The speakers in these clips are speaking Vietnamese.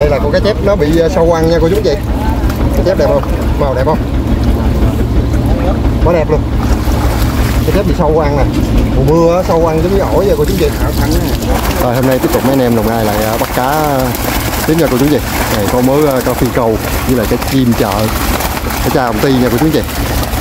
Đây là con cá chép nó bị sâu quăng nha cô chú chị. Cá chép đẹp không? Màu đẹp không? Quá đẹp luôn. Cá chép bị sâu quăng nè. Mùa mưa sâu quăng giống như ổi vậy cô chú chị. Rồi hôm nay tiếp tục mấy anh em Đồng Nai lại bắt cá tiếp nha cô chú chị. Này có mớ cá phi câu với lại cái chim chợ, cái cha công ty nha cô chú chị.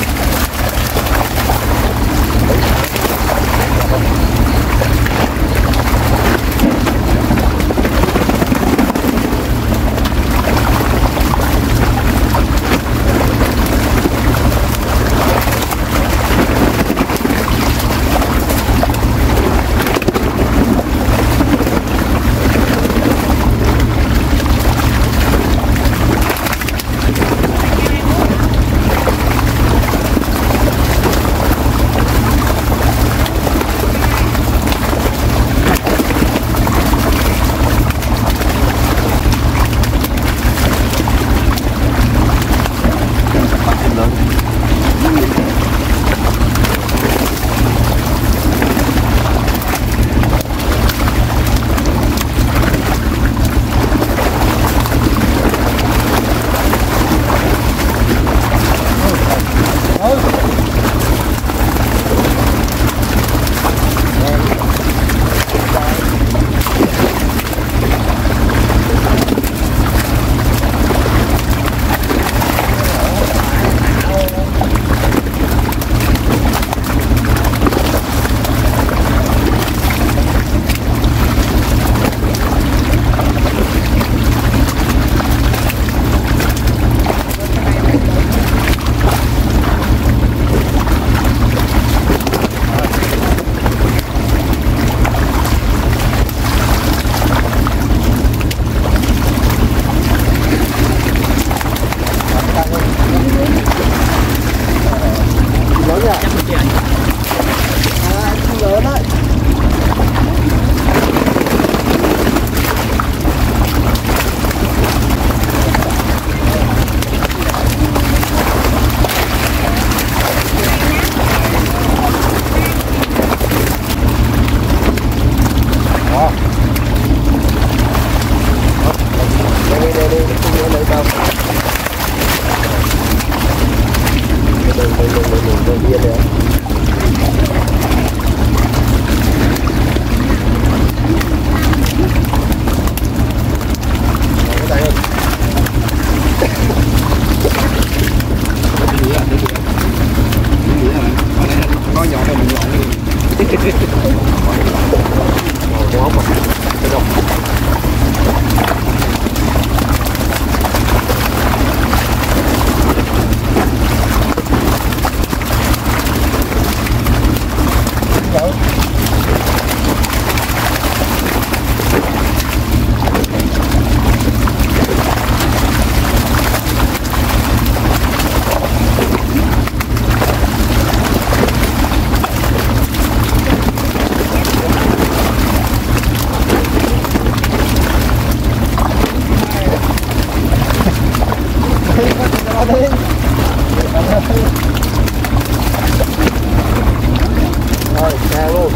Rồi, xe luôn.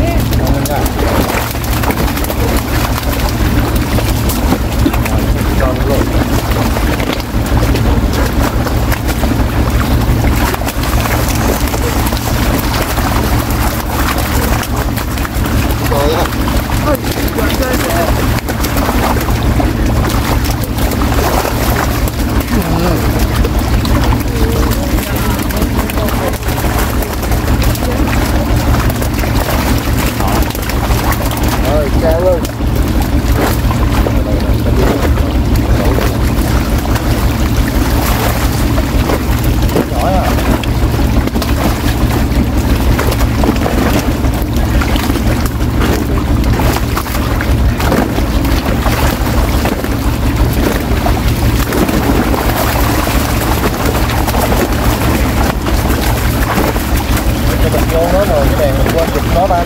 Tròn luôn. Rồi á. Rồi, xe luôn. Giỏi à. Cho mình vô nó rồi, cái đèn mình quên chụp nó ta.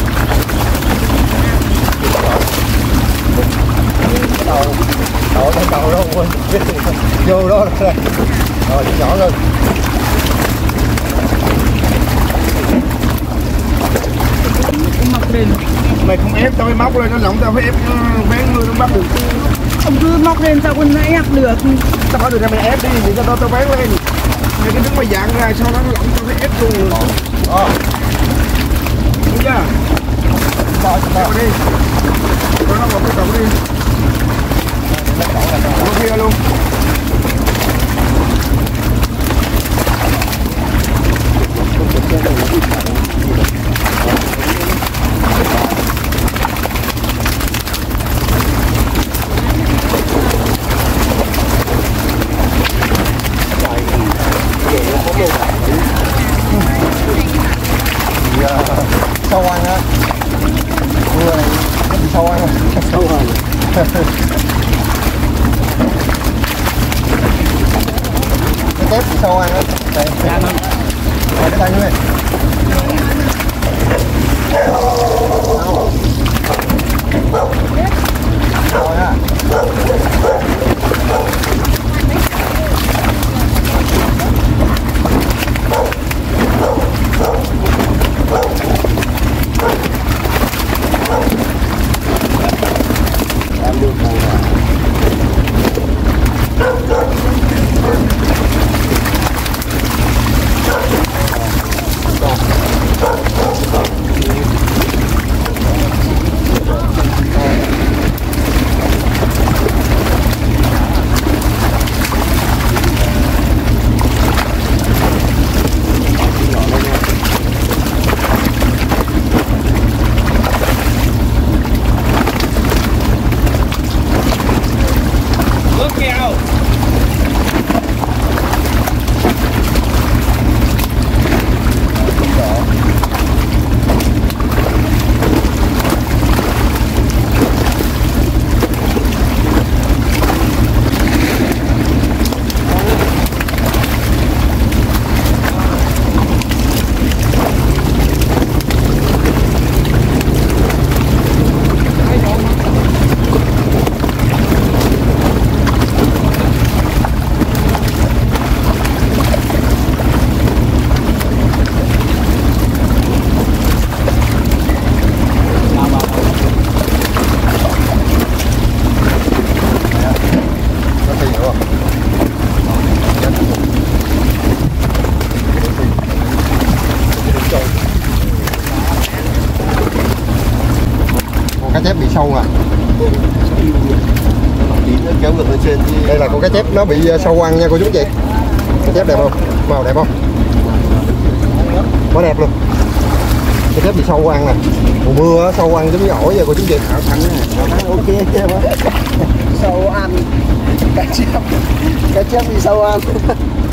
Cái đầu đó quên vô đó rồi nhỏ lên. Mày không ép tao mới móc lên, nó lỏng tao phải ép vén mưa nó bắt được. Ông cứ móc lên sao con ép được. Sao có được thì mày ép đi, thì cho tao bán lên. Mày cứ đứng mày dạng ra sau đó nó lỏng cho cái ép luôn. Đúng chưa? Bỏ đi. Cho nó vào cái cổng đi. Nó kia luôn. Sâu ăn á, mưa này nó bị sâu ăn không? Sâu ăn. Cái tép bị sâu ăn á. Đây, cái tay như này. Rồi ha. Cá chép bị sâu à. Kéo ngược lên trên. Đây là con cá chép nó bị sâu ăn nha cô chú chị. Cá chép đẹp không? Màu đẹp không? Quá đẹp luôn. Cá chép bị sâu ăn nè. Mùa mưa sâu ăn giống như ổi vậy cô chú chị. Ok chưa? Sâu ăn. Cá chép bị sâu ăn.